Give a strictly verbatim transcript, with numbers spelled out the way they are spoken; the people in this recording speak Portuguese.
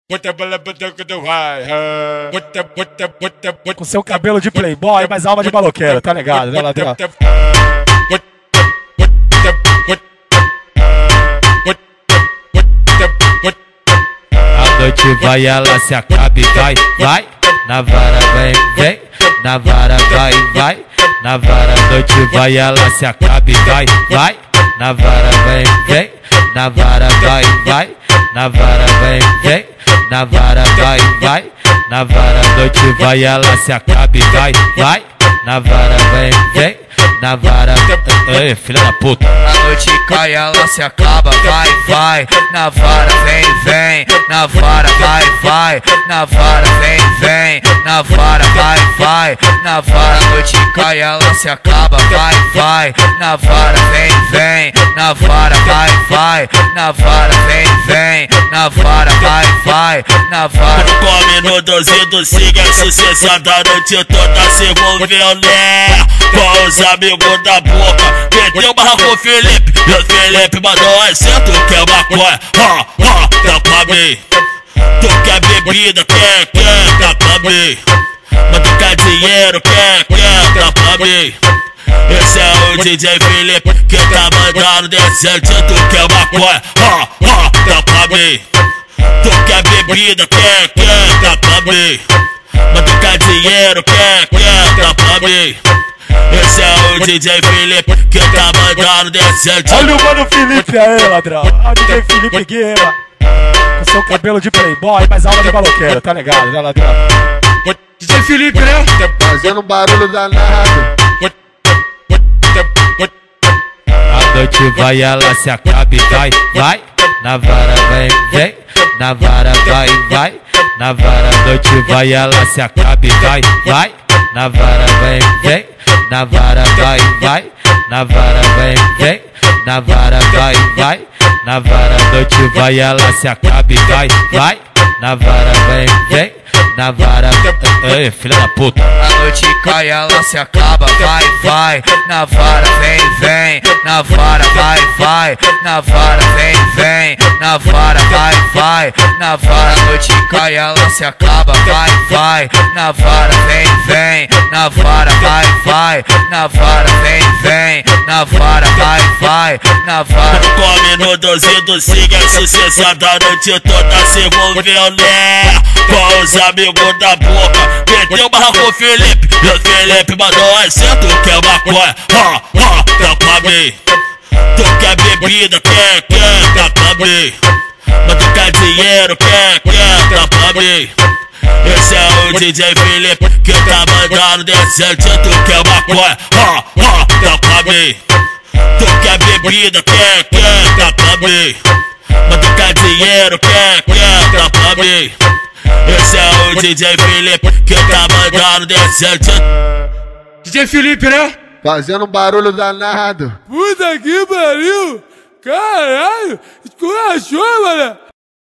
Com seu cabelo de playboy, mas alma de maloqueiro, tá ligado, né, ladrão? A noite vai, ela se acaba e vai, vai. Na vara vem, vem. Na vara vai, vai. Na vara a noite vai, ela se acaba e vai, vai. Na vara vem, vem. Na vara vai, vai. Na vara vem, vem. Na vara vai, vai. Na vara a noite vai, ela se acaba e vai, vai. Na vara vem, vem. Na vara, ei, filha da puta. A noite cai, ela se acaba, vai, vai. Na vara vem, vem. Na vara vai, vai. Na vara vem, vem. Na vara vai, vai. Na vara a noite cai, ela se acaba, vai, vai. Na vara vem, vem. Na vara vai, vai. Na vara vem, vem. Na vara vai, vai. Na vara. Come no doze do siga, sucesso da noite toda se envolveu, né? Com os amigos da boca, meteu barra com o Felipe. E o Felipe mandou assento que é maconha. Ha, ha, tá pra mim. Tu quer bebida, quer, quer, tá pra mim. Mas tu quer dinheiro, quer, quer, tá pra mim. Esse é o D J Felipe que tá mandando descer. Tu quer maconha, ha, ha, tá pra mim. Tu quer bebida, quer, quer, tá pra mim. Mas tu quer dinheiro, quer, quer, tá pra mim. Esse é o D J Felipe que tá mandando descer. Olha o mano Felipe aí, ladrão. Olha o D J Felipe Guima. Com seu cabelo de playboy, mas alma de maloqueiro, tá ligado, né, ladrão? D J Felipe, né? Fazendo um barulho danado. A noite vai, ela se acaba e vai, vai. Na vara vem, vem. Na vara vai, vai. Na vara a noite vai, ela se acaba e vai, vai. Na vara vem, vem. Na vara vai, vai. Na vara vem, vem. Na vara vai, vai. Na vara a noite vai, ela se acaba e vai, vai. Na vara vem, vem. Na vara, ei, filha da puta. A noite cai, ela se acaba, vai, vai. Na vara vem, vem. Na vara vai, vai. Na vara vem, vem. Na vara vai, vai. Na vara a noite cai, ela se acaba, vai, vai. Na vara vem, vem. Na vara vai, vai. Na vara vem, vem. Na vara vai, vai. Na vara. Come no doze do siga, sucesso da noite toda se envolveu, né? Com os amigos da boca, meteu barra com o Felipe. E o Felipe mandou assento que é maconha. Ha, ha, tá pra mim. Tu quer bebida, quer, quer, tá pra mim. Mas tu quer dinheiro, quer, quer, tá pra mim. Esse é o D J Felipe que tá mandando descer. Tu quer maconha, ha, ha, tá pra mim. Tu quer bebida, quer, quer, tá pra mim. Mas tu quer dinheiro, quer, quer, tá pra mim. Esse é o D J Felipe que tá mandando descer. D J Felipe, né? Fazendo um barulho danado. Puta que pariu! Caralho! Esculachou, mano!